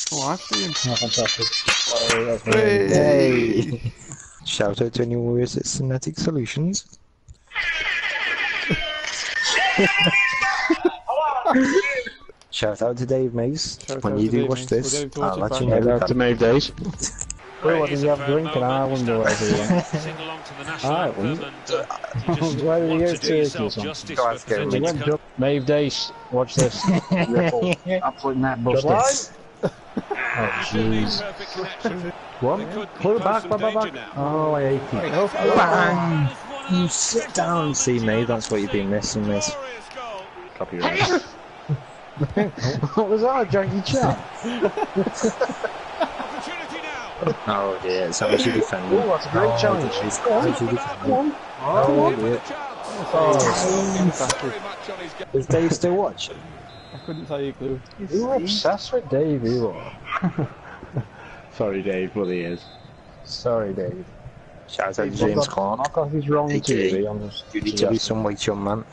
Oh, I've seen. Oh, fantastic. Oh, that's Hey! Shout out to anyone who is at Cinetic Solutions. Shout out to Dave Mace. When you do watch this, I'll let you know. Shout out to Maeve Days. Well, what did you have to drink? And I wonder what Ireland? Why did you go to Turkey or something? Go ask him. Maeve Days, watch this. Absolute net buster. Oh, jeez. What? Pull it back, back. Oh, I hate you. Bang! You sit down, see me, that's what you've been missing, miss. Copyright. What was that, Jackie Chan? Oh dear, it's actually defending. Oh, that's a great challenge. It's actually defending. Oh, dear. Oh, is Dave still watching? I couldn't tell you a clue. You're obsessed with Dave, you are. Sorry, Dave, but he is. Sorry, Dave. Shout out to James Clark. Knock off his wrong TV on this. You need to be some weight, young man.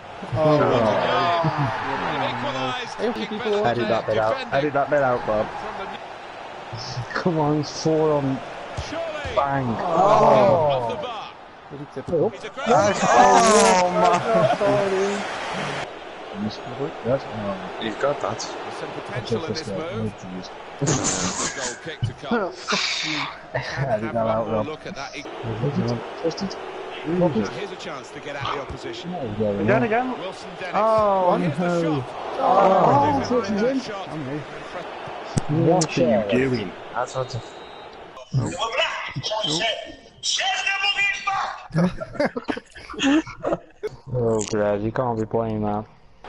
Edit that bit out. Edit that bit out, Bob. Come on, it's 4 on. Bang. Oh. You've got that. Some potential in this move. Goal kick to come. Edit that out, Rob. Look at that. Twisted. Here's a chance to get out of the opposition. Again. Wilson Dennis. Oh, no. What are you doing? That's what to... Oh, Greg, you can't be playing that.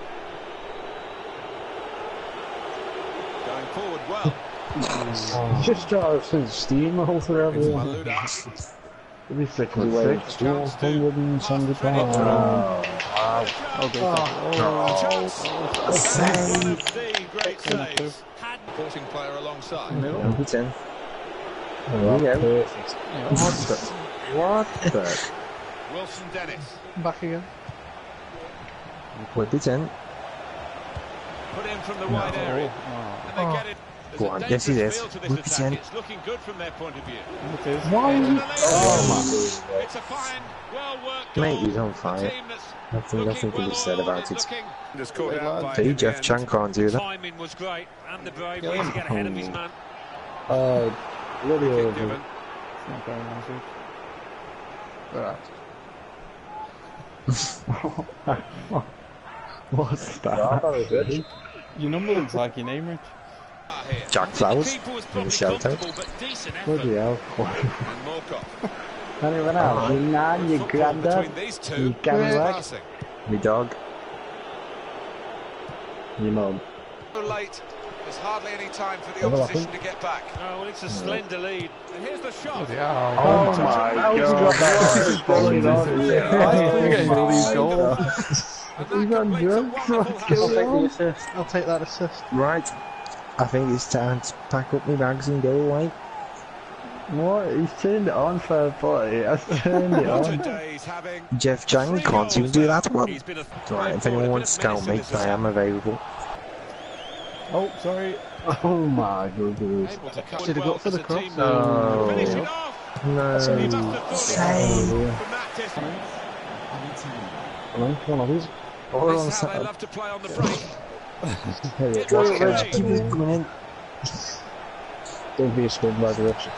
Going forward well. Just try to send steamroll through everyone. It'll be freaking fixed. £170. Great save. Supporting player alongside. It's in. Perfect. What the? Wilson Dennis. Back again. Whip it in. Put in from the wide area. And they get it. Go on, yes it is. Whip it in. It's looking good from their point of view. It is. Why? It's a fine, well worked Mate, goal. he's on fire. Nothing to be said about it. Just caught it out by See, Jeff Chan can't do that. Timing was great, and the bravery to get ahead of his man. Really Kick over. given. It's not very nice. What's that? Your number looks like your name, Rich. Jack Flowers in the shout out. Bloody hell. And Moorcock. Anyone else? Your nan, your granddad, Between these your two. granddad, Passing. Me dog. your mum. So late. There's hardly any time for the opposition to get back. Oh, well, it's a slender lead. And here's the shot. Oh my god. Why are you getting all these goals? He's on drugs. I'll take that assist. Right. I think it's time to pack up my bags and go away. What? He's turned it on for a play. I've turned it on. Today's having Jeff Chang can't even do that one. He's been a Right, if anyone wants to scout me, I am available. Oh, sorry. Oh my goodness. able to come Should have got for the cross. No. Finish it off. No. From that distance. Come on, come on, these. Or on This is how they side. love to play on the break. Let's keep it going in. Don't be a scumbag, Rich.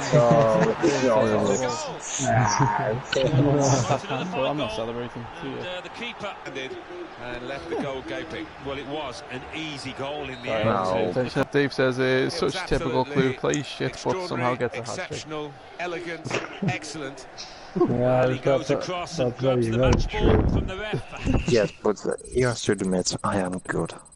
Well, I'm not celebrating. See ya. And the keeper. And left the goal gaping. Well, it was an easy goal in the No. end. Dave says it's It was such typical clue. absolutely Plays shit, but somehow gets a hat trick. exceptional, elegant, excellent. Yeah, He goes across and grabs the match ball from the ref. Yes, but he has to admit, I am good.